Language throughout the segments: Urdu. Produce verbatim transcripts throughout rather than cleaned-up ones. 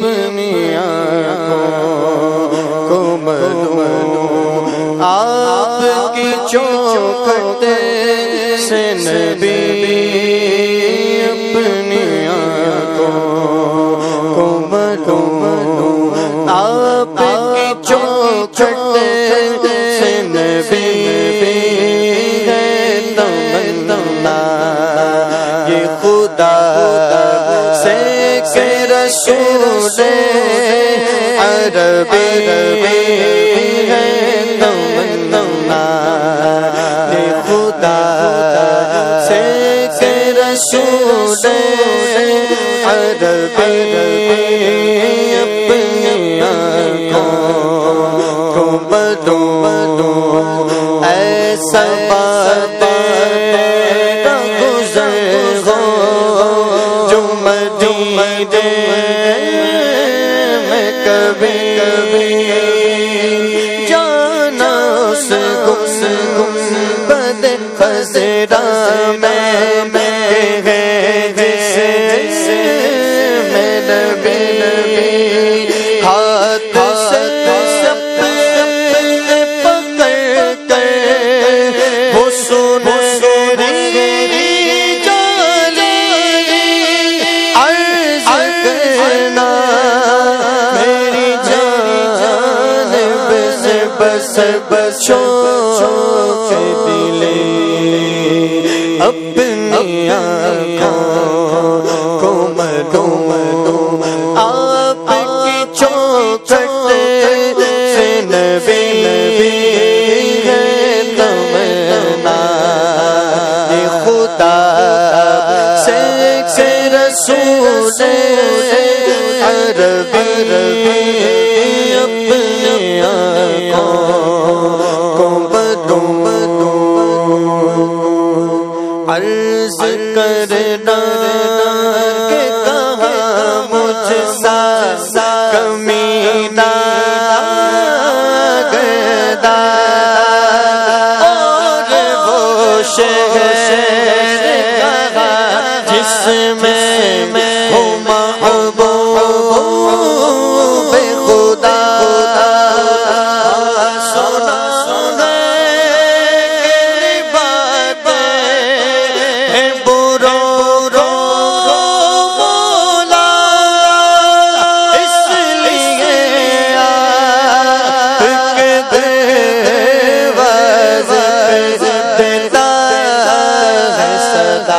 اپنی آنکھوں کو ملوں، آپ کی چوکھٹ سے نبی اپنی آنکھوں کو ملوں، آپ کی چوکھٹ سے نبی ہے تمنا، یہ خدا سے کہ رسول عربی ہے تمنا، یہ خدا سے کہ رسول عربی اپنی آنکھوں کو بدوں، ایسا بات کا گزر ہو جو مدینے میں کبھی کبھی جانا اس گنبد خضرا میں ہے جس میں نبی ہاتھ سے اپنے پکڑ کر وہ سنہری جالی عرض کرنا، میری جانب سے بس بچو کے دلے اپنی آنکھوں کو ملوں، آپ کی چوکھٹ سے نبی ہے تمنا، یہ خدا سے کہ رسول عربی اپنی آنکھوں کو بدوں، عرض کرنا کہ کہاں مجھ سا کمینہ گدا، اور وہ شہر جس میں ہو محبوب خدا، سنا سنا کی باتیں ہیں برو رو مولا، اس لیے آپ کے دروازے دیتا ہے صدا،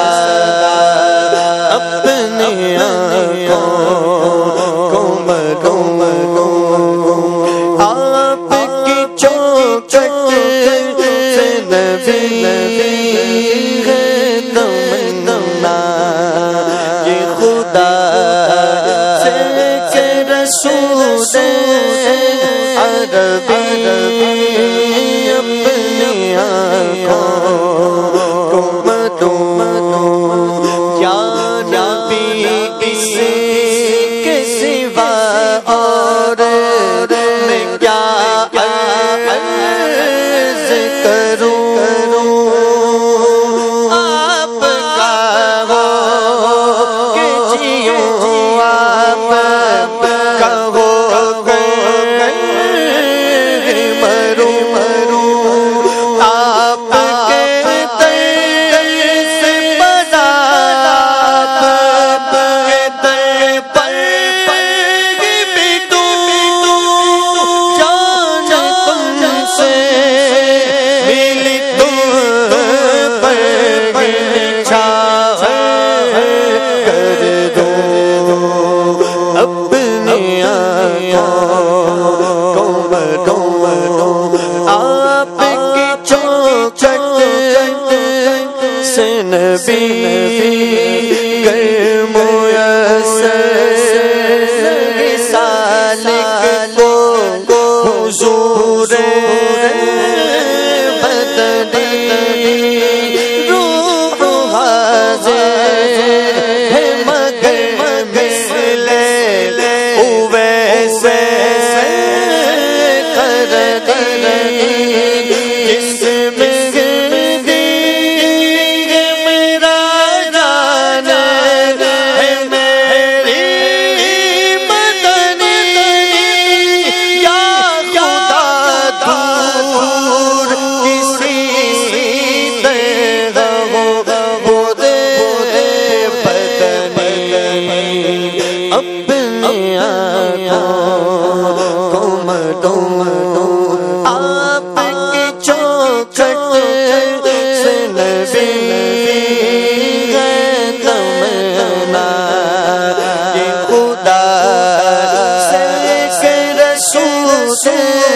اپنی آنکھوں کو ملوں، آپ کی چوکھٹ سے نبی ہے تمنا، یہ خدا سے کہ رسول عربی اپنی آنکھوں کو ملوں، یا نبی اس کے سوا اور میں کیا عرض کروں، آپ کا ہو کہ جیوں آپ کا ہو کر مروں، آپ کے در سے بنا، آپ کے در پر بھی تو جان تم سے ملی تم پر نچھاور کر دو، اپنی آنکھوں کو ملوں، آپ کی چوکھٹ سے نبی گر میسر سالک کو حضور بدنی روح حاضر ہے مگر مثل اویسے قرنی، جس میں میرا جان ہے میری مدد سے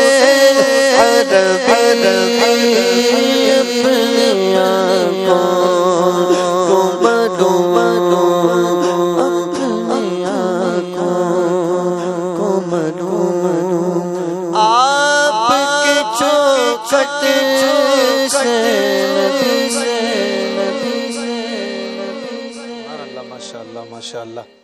عربی اپنی آنکھوں کو بدو بدو اپنی آنکھوں کو بدو بدو آپ کے چوکھٹ سے نبی سے ماشاء اللہ ماشاء اللہ